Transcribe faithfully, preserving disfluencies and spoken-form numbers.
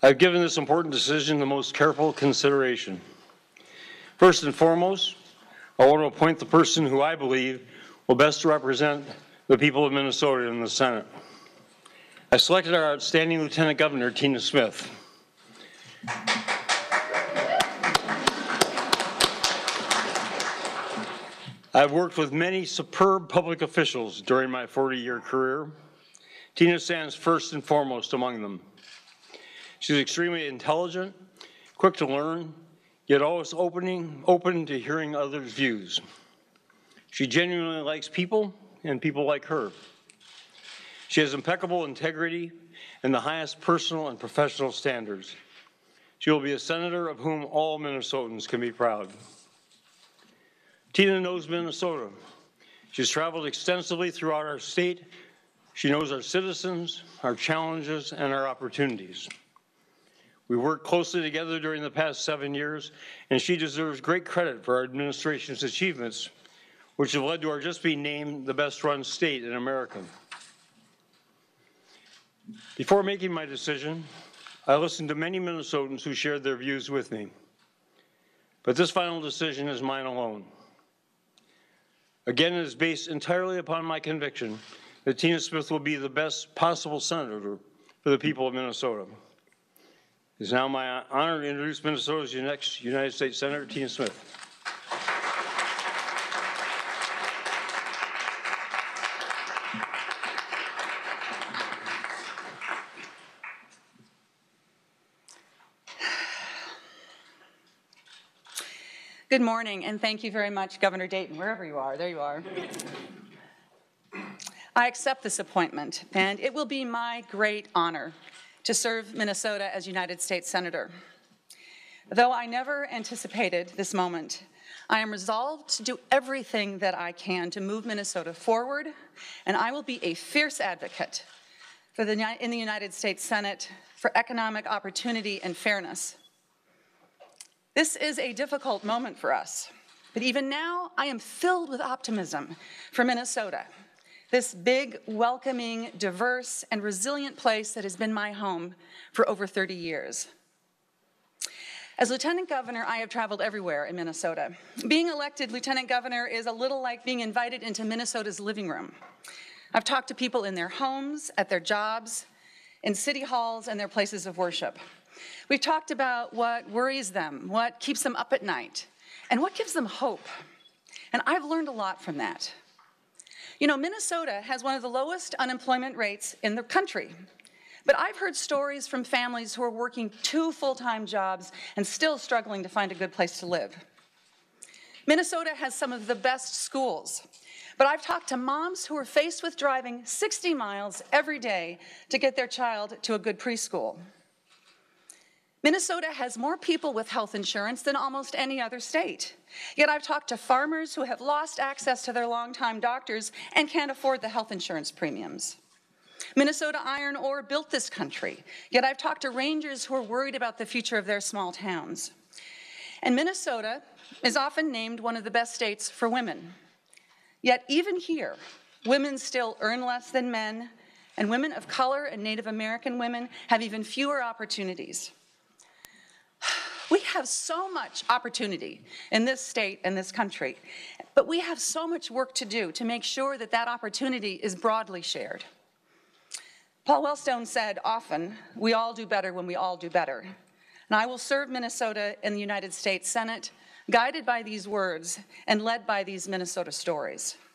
I've given this important decision the most careful consideration. First and foremost, I want to appoint the person who I believe will best represent the people of Minnesota in the Senate. I selected our outstanding Lieutenant Governor, Tina Smith. I've worked with many superb public officials during my forty-year career. Tina stands first and foremost among them. She's extremely intelligent, quick to learn, yet always opening, open to hearing others' views. She genuinely likes people and people like her. She has impeccable integrity and the highest personal and professional standards. She will be a senator of whom all Minnesotans can be proud. Tina knows Minnesota. She's traveled extensively throughout our state. She knows our citizens, our challenges, and our opportunities. We worked closely together during the past seven years, and she deserves great credit for our administration's achievements, which have led to our just being named the best-run state in America. Before making my decision, I listened to many Minnesotans who shared their views with me. But this final decision is mine alone. Again, it is based entirely upon my conviction that Tina Smith will be the best possible senator for the people of Minnesota. It is now my honor to introduce Minnesota's next United States Senator, Tina Smith. Good morning, and thank you very much, Governor Dayton, wherever you are. There you are. I accept this appointment, and it will be my great honor to serve Minnesota as United States Senator. Though I never anticipated this moment, I am resolved to do everything that I can to move Minnesota forward, and I will be a fierce advocate for the, in the United States Senate for economic opportunity and fairness. This is a difficult moment for us, but even now, I am filled with optimism for Minnesota, this big, welcoming, diverse, and resilient place that has been my home for over thirty years. As Lieutenant Governor, I have traveled everywhere in Minnesota. Being elected Lieutenant Governor is a little like being invited into Minnesota's living room. I've talked to people in their homes, at their jobs, in city halls, and their places of worship. We've talked about what worries them, what keeps them up at night, and what gives them hope. And I've learned a lot from that. You know, Minnesota has one of the lowest unemployment rates in the country. But I've heard stories from families who are working two full-time jobs and still struggling to find a good place to live. Minnesota has some of the best schools. But I've talked to moms who are faced with driving sixty miles every day to get their child to a good preschool. Minnesota has more people with health insurance than almost any other state. Yet I've talked to farmers who have lost access to their longtime doctors and can't afford the health insurance premiums. Minnesota Iron Ore built this country, yet I've talked to rangers who are worried about the future of their small towns. And Minnesota is often named one of the best states for women. Yet even here, women still earn less than men, and women of color and Native American women have even fewer opportunities. We have so much opportunity in this state and this country, but we have so much work to do to make sure that that opportunity is broadly shared. Paul Wellstone said often, we all do better when we all do better. And I will serve Minnesota in the United States Senate, guided by these words and led by these Minnesota stories.